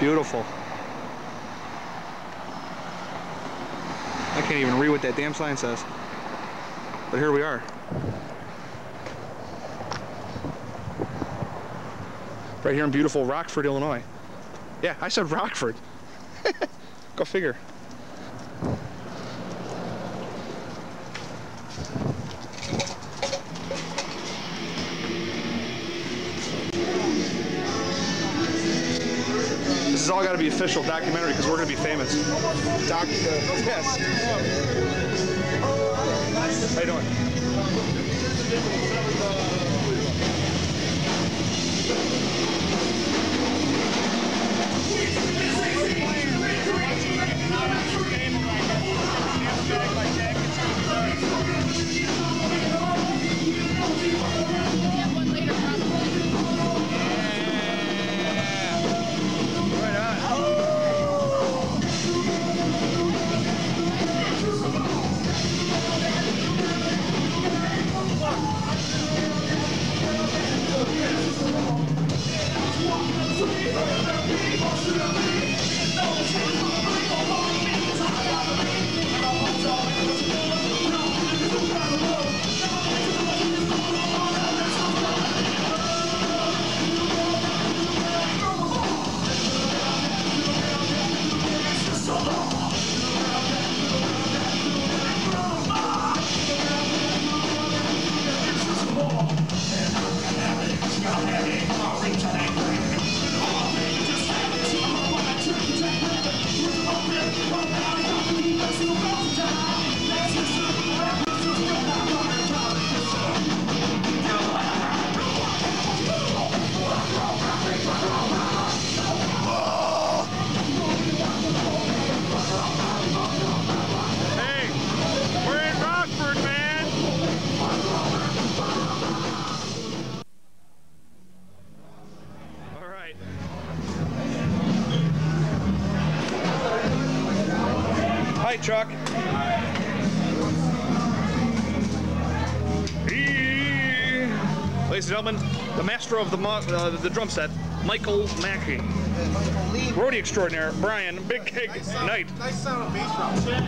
Beautiful. I can't even read what that damn sign says. But here we are. Right here in beautiful Rockford, Illinois. Yeah, I said Rockford. Go figure. This has all got to be official documentary because we're going to be famous. Yes. How you doing? Hi, Chuck. Ladies and gentlemen, the master of the drum set, Michael Mackey. Roadie extraordinaire, Brian, Big Keg Knight. Nice sound of bass drum.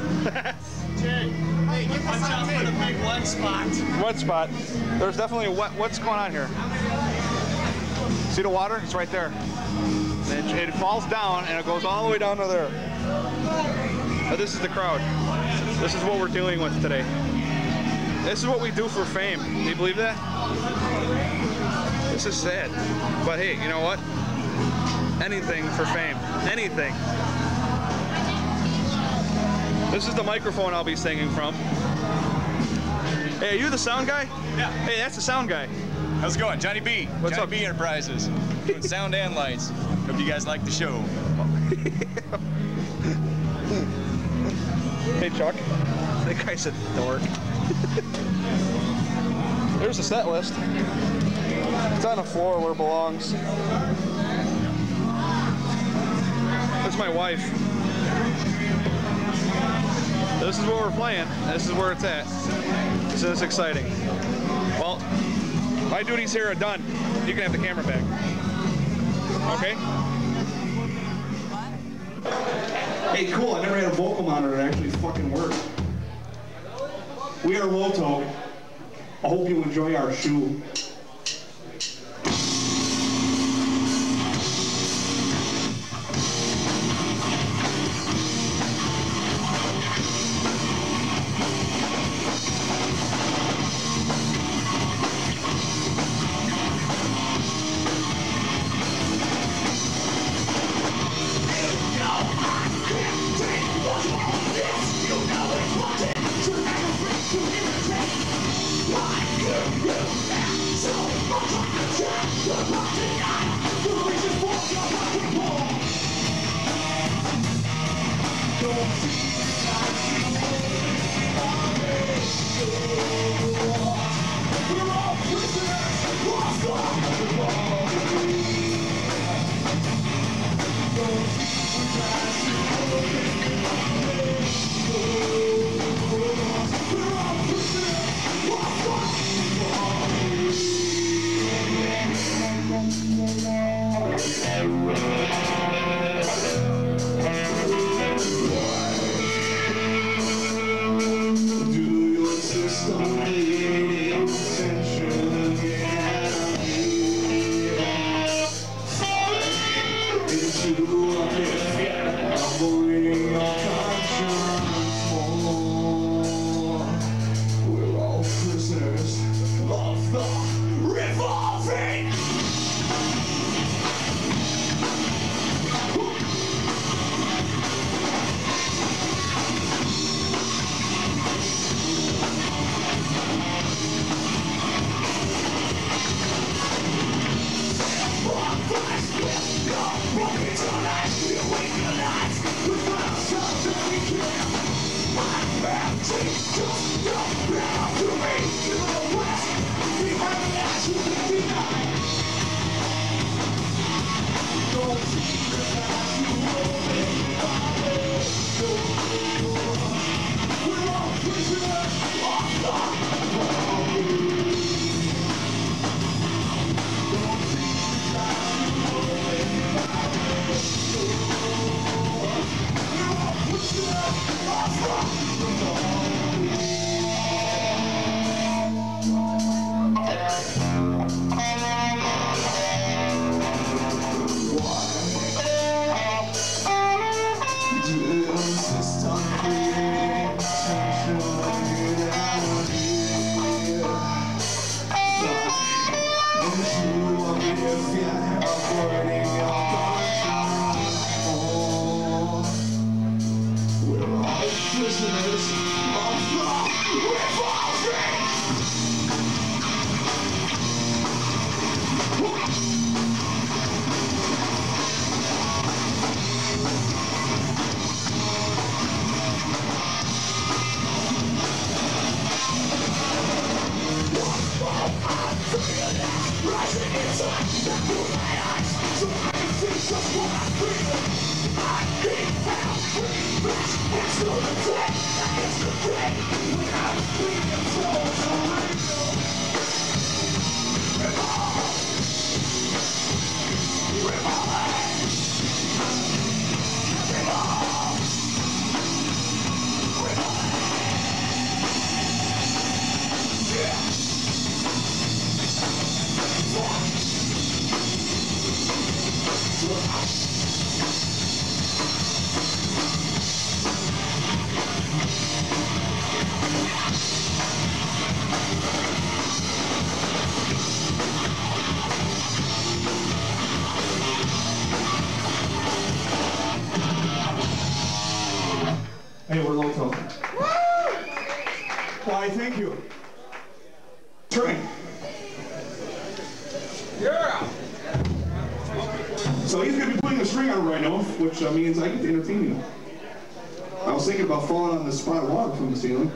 Hey, get watch out for the big wet spot. Wet spot. There's definitely a what's going on here? See the water? It's right there. It falls down and it goes all the way down to there. But this is the crowd. This is what we're dealing with today. This is what we do for fame. Do you believe that? This is sad. But hey, you know what? Anything for fame. Anything. This is the microphone I'll be singing from. Hey, are you the sound guy? Yeah. Hey, that's the sound guy. How's it going? Johnny B. What's Johnny up? B Enterprises. Doing sound and lights. Hope you guys like the show. Hey, Chuck. That guy's a dork. There's the set list. It's on the floor where it belongs. That's my wife. This is what we're playing. This is where it's at. This is exciting. Well, my duties here are done. You can have the camera back. Okay? Hey, cool. I never had a vocal monitor that actually fucking worked. We are Lotoak. I hope you enjoy our shoe. Hey, we're Lotoak. Why, thank you. Train. Yeah! So he's going to be putting a string on it right now, which means I get to entertain you. I was thinking about falling on this spot of water from the ceiling.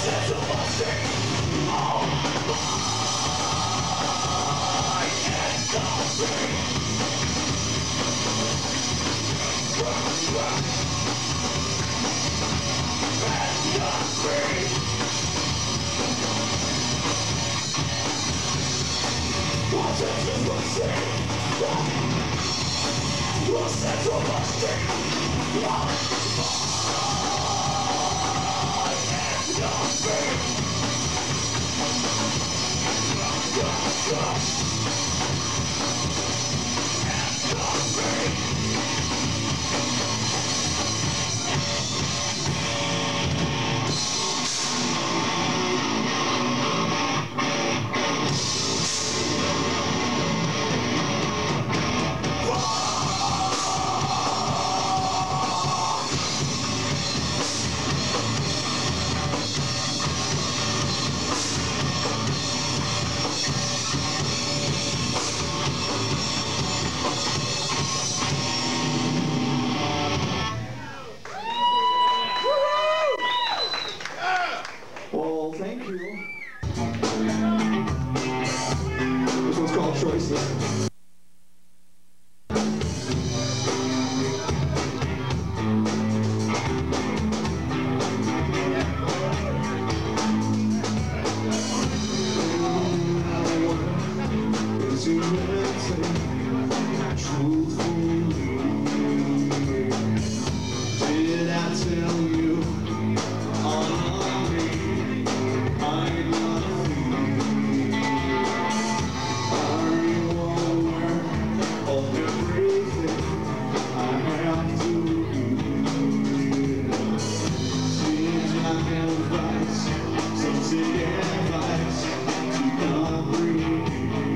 Well, thank you. This one's called Choices. Did I tell you all me? I love you. Are you aware of everything I have to do? Seems like advice, some say advice to comprehend.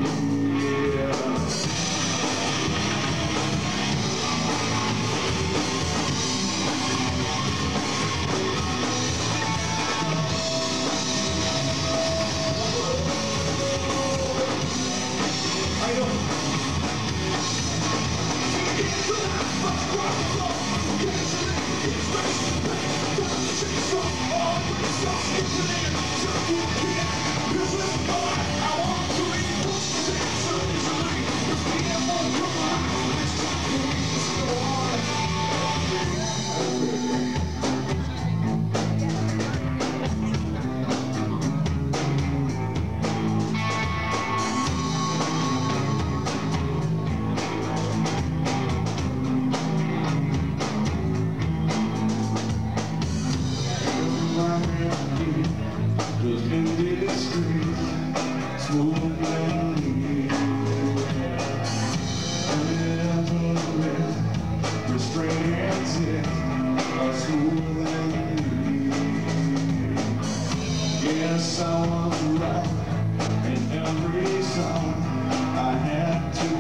Yes, I was right in every song I had to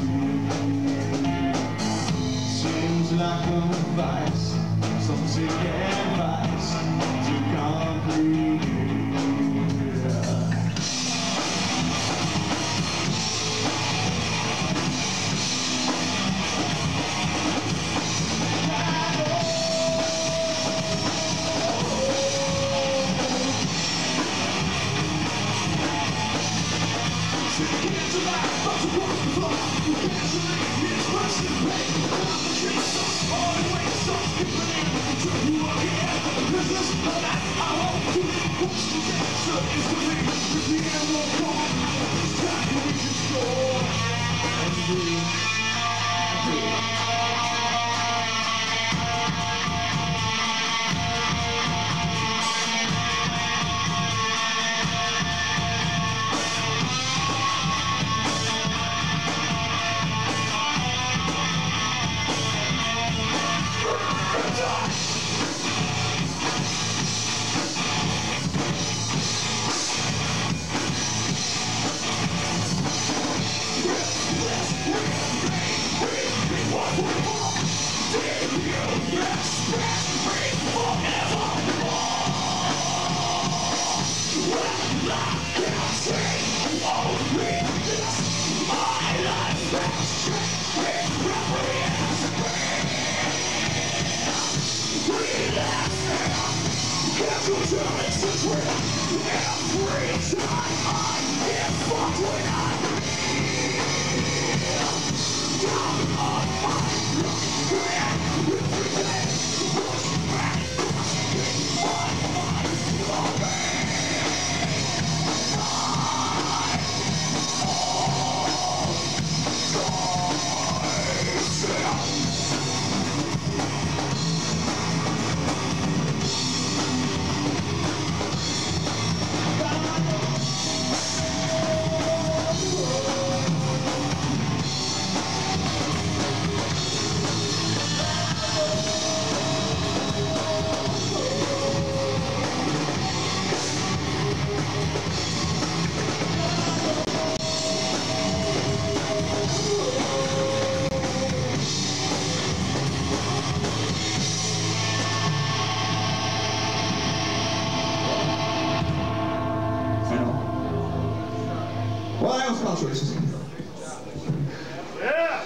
sing. Seems like advice, some say advice to comprehend. Can't you tell me since we're Well, that was college races. Yeah!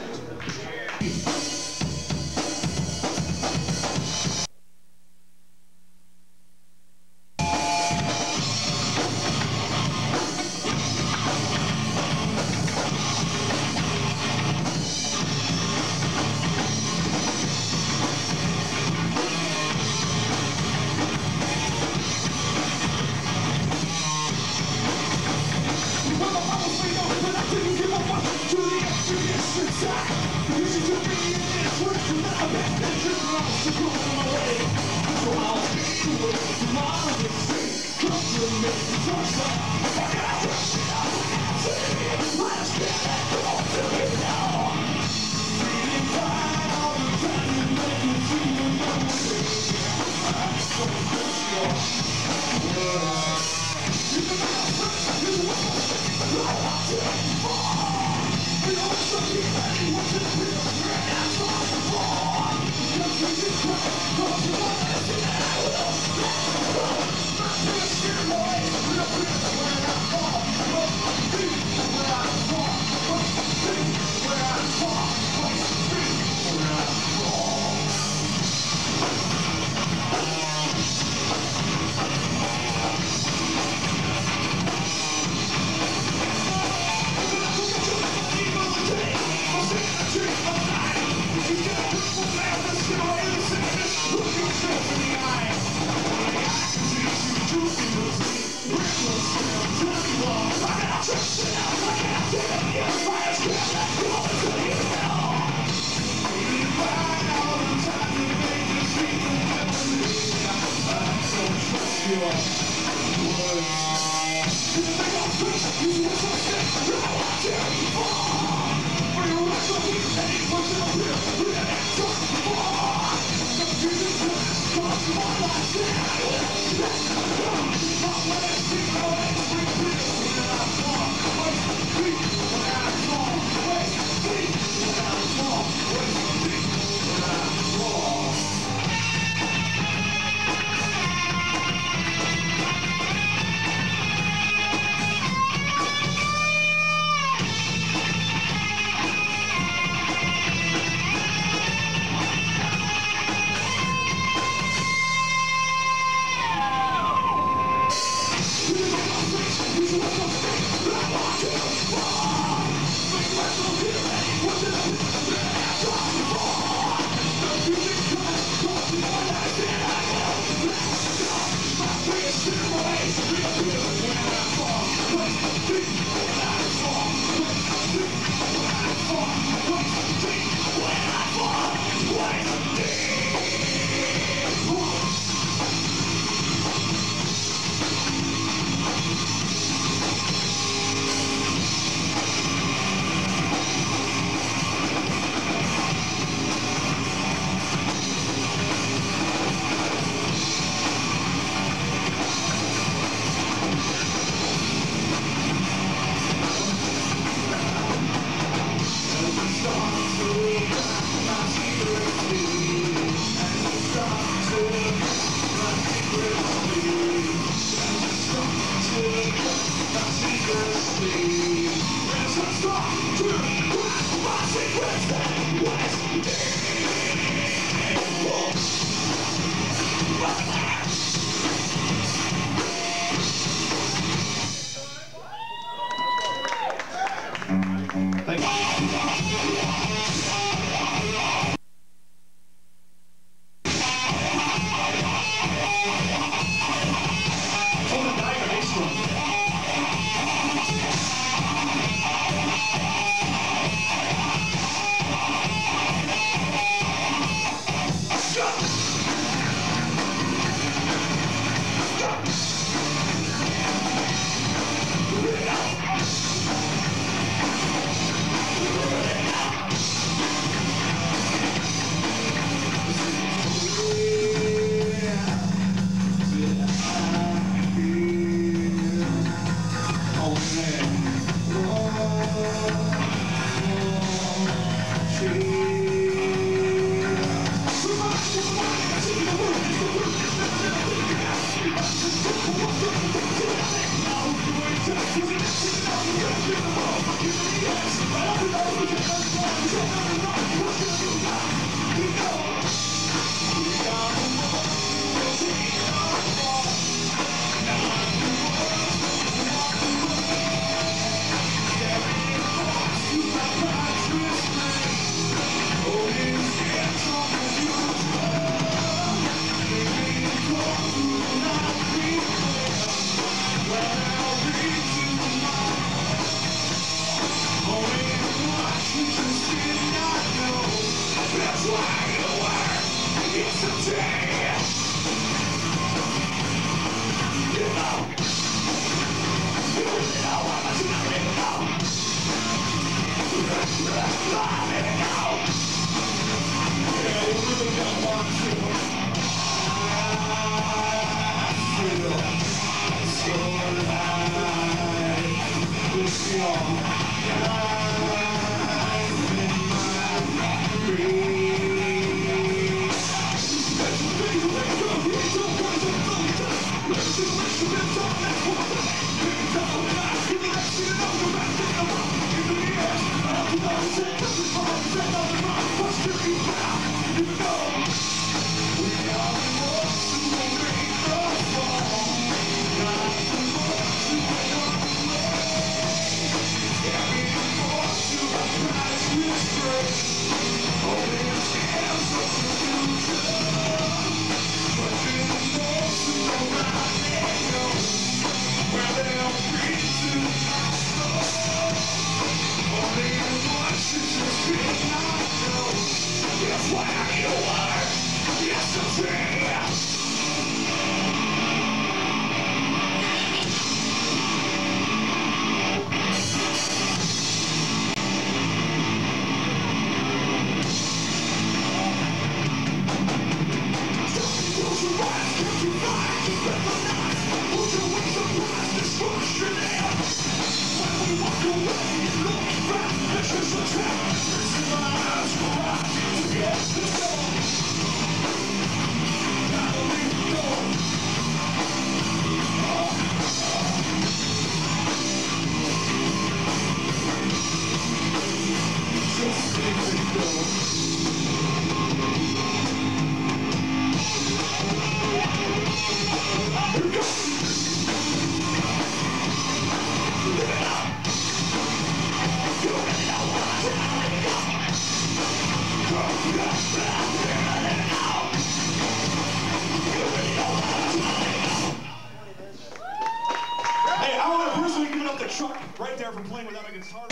Hey, I want to personally give it up to Chuck right there for playing without a guitar.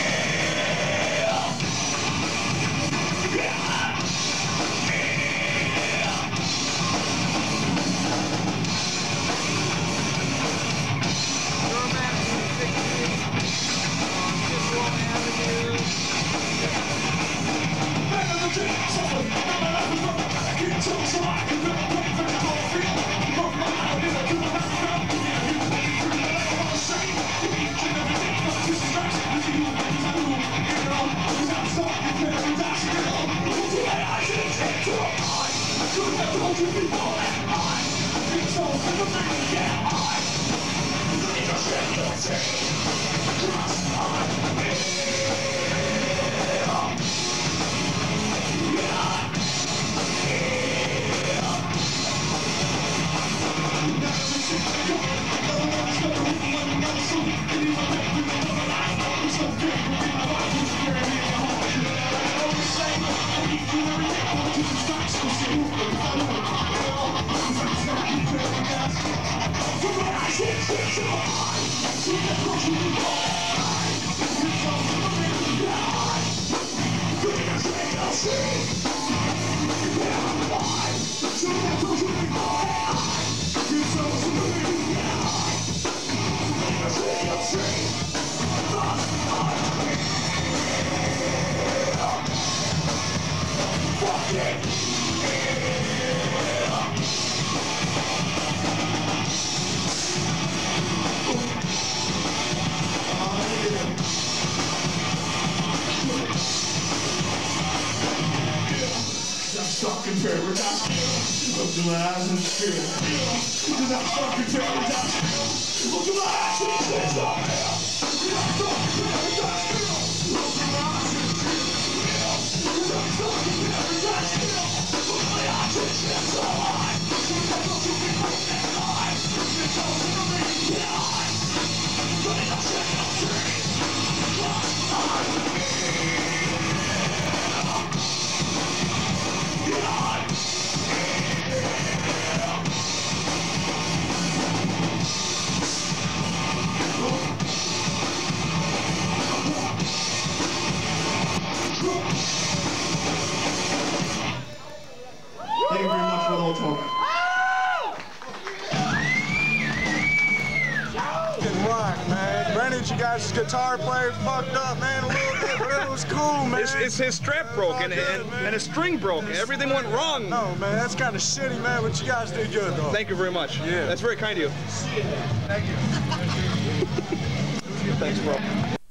Stuck in paradise, look to my eyes in the spirit. Cause I'm stuck in paradise, look to my eyes in the spirit. I'm stuck in paradise, look to my eyes in the spirit. Cause I'm stuck in paradise, look to my eyes in the spirit. Don't you be broken in life, it's all in the main life. Running up, checking up, trees, lost eyes. Thank you very much for the Lotoak. Fucking rock, man. Granted, you guys' guitar player fucked up, man, a little bit, but it was cool, man. It's his strap broke and his string broke. Everything went wrong. No, man, that's kind of shitty, man, but you guys did good, though. Thank you very much. Yeah. That's very kind of you. Thank you. Thanks, bro.